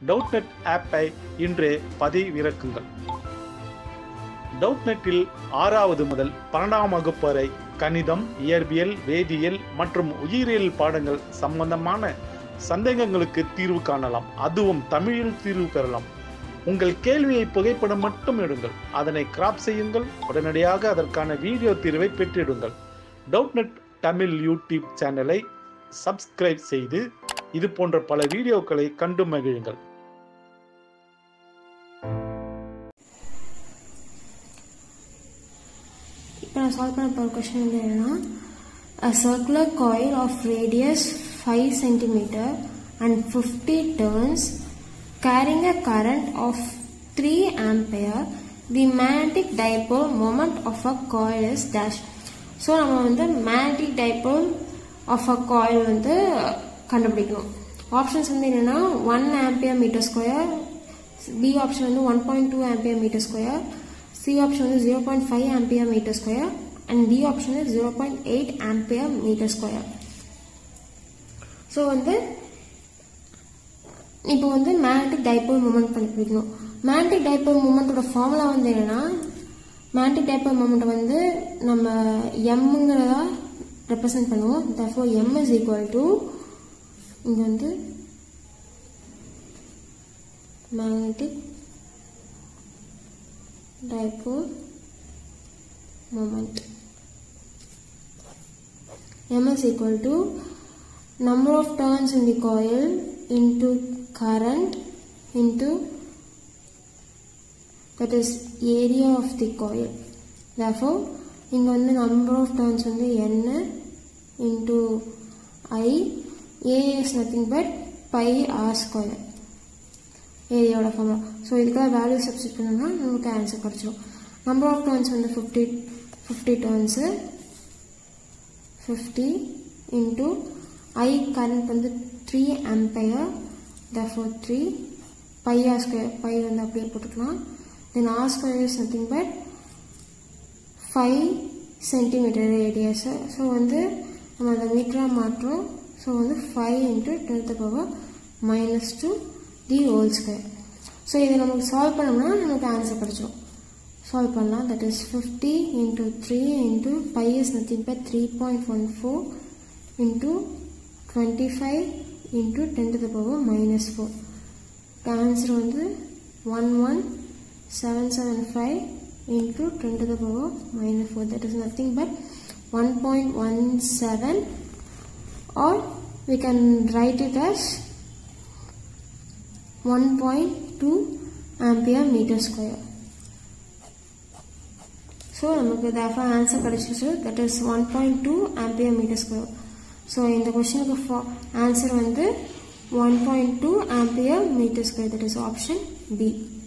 டவுட்நெட் ஆப்பை இன்றே பதிவிறக்குங்கள். டவுட்நெட்டில் 6வது முதல் 12ஆம் வகுப்பு வரை கணிதம், இயற்பியல், வேதியியல் மற்றும் உயிரியல் பாடங்கள் சம்பந்தமான சந்தேகங்களுக்கு தீர்வு காணலாம். அதுவும் தமிழில் தீர்வு பெறலாம். உங்கள் கேள்வியை புகைப்படம் மட்டும் எடுங்கள், அதனை கிராப் செய்யுங்கள், உடனடியாக அதற்கான வீடியோ தீர்வை பெற்றிடுங்கள். டவுட்நெட் தமிழ் யூடியூப் சேனலை சப்ஸ்கிரைப் செய்து இது போன்ற பல வீடியோக்களை கண்டு மகிழுங்கள். இப்போ நான் சால்வ் பண்ண போகிற கொஸ்டின் வந்து என்னன்னா, a circular coil of radius 5 cm and 50 turns carrying a current of 3 ampere, the magnetic dipole moment of a coil is dash. So நம்ம வந்து magnetic dipole of a coil வந்து கண்டுபிடிக்கணும். ஆப்ஷன்ஸ் வந்து என்னென்னா 1 ampere meter square, B option வந்து 1.2 ampere meter square, C option வந்து 0.5 ampere meter square and D option வந்து 0.8 ampere meter square. So வந்து இப்போ வந்து மேக்னெட்டிக் டைபோல் மூமெண்ட் கண்டுபிடிக்கணும். மேக்னெட்டிக் டைபோல் மூமெண்ட்டோட ஃபார்முலா வந்து என்னன்னா, மேக்னெட்டிக் டைபோல் மூமெண்ட் வந்து நம்ம எம்ங்கிறதா ரெப்ரசன்ட் பண்ணுவோம். therefore m is equal to இங்க வந்து magnetic dipole moment. M is equal to number of turns in the coil into current into that is area of the coil. Therefore இங்க வந்து number of turns வந்து n into I, A is nothing but pi r square ஏரியாவோட formula. So இதுக்காக value substitute பண்ணோம்னா நமக்கு answer கிடச்சிடும். Number of turns வந்து 50 turns 50 into ஐ current வந்து 3 ampere, therefore 3 pi r square, pi வந்து அப்படியே போட்டுக்கலாம். Then r square is nothing but 5 centimeter radius. So வந்து நம்ம அதை மீட்டராக மாற்றோம். ஸோ வந்து 5 into 10 to the power -2 the whole square. So இதை நமக்கு சால்வ் பண்ணோம்னா நமக்கு ஆன்சர் கிடைச்சிடும். சால்வ் பண்ணலாம். That is 50 into 3 into pi is nothing but 3.14 into 25 into 10 to the power -4. Answer வந்து 11775 into 10 to the power -4. that is nothing but 1.17, or we can write it as 1.2 ampere meter square. So நமக்கு therefore answer கிடைச்சிச்சு. that is 1.2 ampere meter square. so இந்த கொஸ்டினுக்கு answer வந்து 1.2 ampere meter square. that is option B.